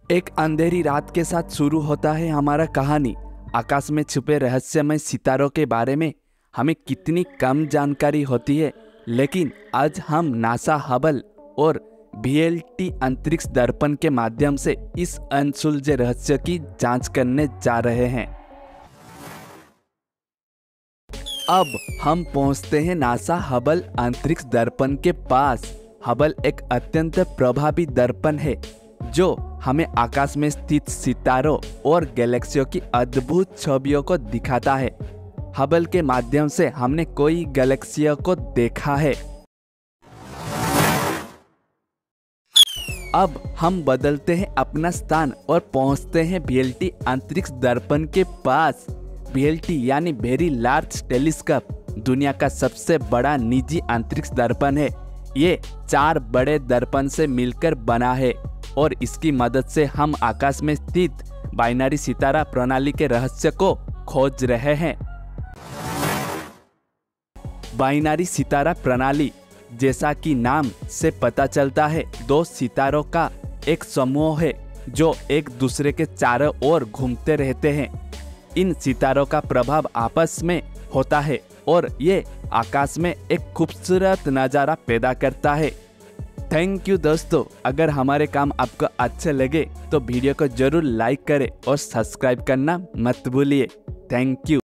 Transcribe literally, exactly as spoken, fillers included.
एक अंधेरी रात के साथ शुरू होता है हमारा कहानी। आकाश में छुपे रहस्यमय सितारों के बारे में हमें कितनी कम जानकारी होती है, लेकिन आज हम नासा हबल और वी एल टी अंतरिक्ष दर्पण के माध्यम से इस अनसुलझे रहस्य की जांच करने जा रहे हैं। अब हम पहुंचते हैं नासा हबल अंतरिक्ष दर्पण के पास। हबल एक अत्यंत प्रभावी दर्पण है जो हमें आकाश में स्थित सितारों और गैलेक्सियों की अद्भुत छवियों को दिखाता है। हबल के माध्यम से हमने कई गैलेक्सियों को देखा है। अब हम बदलते हैं अपना स्थान और पहुंचते हैं वी एल टी अंतरिक्ष दर्पण के पास। वी एल टी यानी वेरी लार्ज टेलीस्कोप दुनिया का सबसे बड़ा निजी अंतरिक्ष दर्पण है। ये चार बड़े दर्पण से मिलकर बना है और इसकी मदद से हम आकाश में स्थित बाइनरी सितारा प्रणाली के रहस्य को खोज रहे हैं। बाइनरी सितारा प्रणाली, जैसा कि नाम से पता चलता है, दो सितारों का एक समूह है जो एक दूसरे के चारों ओर घूमते रहते हैं। इन सितारों का प्रभाव आपस में होता है और ये आकाश में एक खूबसूरत नज़ारा पैदा करता है। थैंक यू दोस्तों, अगर हमारे काम आपको अच्छे लगे तो वीडियो को जरूर लाइक करें और सब्सक्राइब करना मत भूलिए। Thank you.